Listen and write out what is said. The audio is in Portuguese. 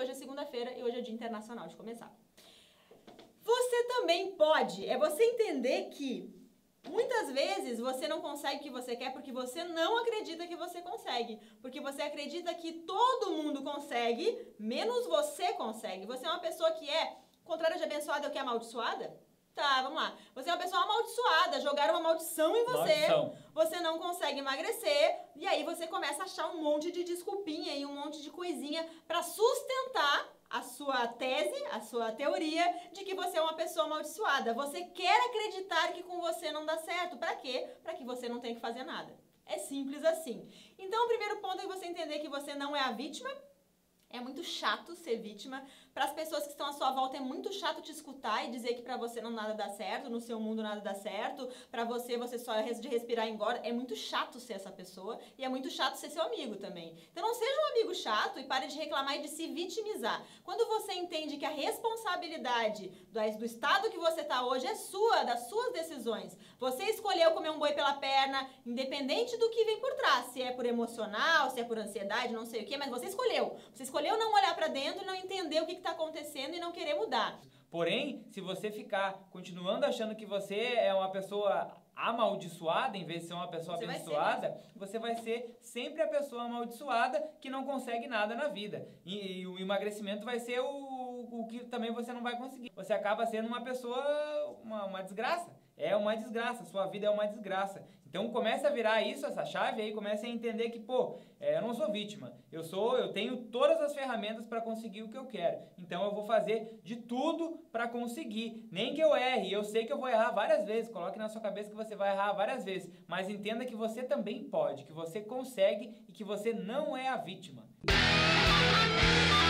hoje é segunda-feira e hoje é Dia Internacional de Começar. Você também pode, é você entender que muitas vezes você não consegue o que você quer porque você não acredita que você consegue. Porque você acredita que todo mundo consegue, menos você consegue. Você é uma pessoa que é contrária de abençoada, é o que é amaldiçoada? Tá, vamos lá. Você é uma pessoa amaldiçoada, jogaram uma maldição em você, você não consegue emagrecer, e aí você começa a achar um monte de desculpinha e um monte de coisinha pra sustentar a sua tese, a sua teoria de que você é uma pessoa amaldiçoada. Você quer acreditar que com você não dá certo. Pra quê? Pra que você não tenha que fazer nada. É simples assim. Então o primeiro ponto é você entender que você não é a vítima. É muito chato ser vítima. Para as pessoas que estão à sua volta é muito chato te escutar e dizer que para você não nada dá certo, no seu mundo nada dá certo, para você só é de respirar e engorda. É muito chato ser essa pessoa e é muito chato ser seu amigo também. Então não seja um amigo chato e pare de reclamar e de se vitimizar. Quando você entende que a responsabilidade do estado que você está hoje é sua, das suas decisões. Você escolheu comer um boi pela perna, independente do que vem por trás. Se é por emocional, se é por ansiedade, não sei o que, mas você escolheu. Você escolheu não olhar pra dentro e não entender o que tá acontecendo e não querer mudar. Porém, se você ficar continuando achando que você é uma pessoa amaldiçoada, em vez de ser uma pessoa abençoada, você vai ser sempre a pessoa amaldiçoada que não consegue nada na vida. E o emagrecimento vai ser o que também você não vai conseguir. Você acaba sendo uma pessoa, uma desgraça. É uma desgraça, sua vida é uma desgraça. Então comece a virar isso, essa chave aí, comece a entender que, pô, eu não sou vítima. Eu tenho todas as ferramentas para conseguir o que eu quero. Então eu vou fazer de tudo para conseguir. Nem que eu erre, eu sei que eu vou errar várias vezes. Coloque na sua cabeça que você vai errar várias vezes. Mas entenda que você também pode, que você consegue e que você não é a vítima.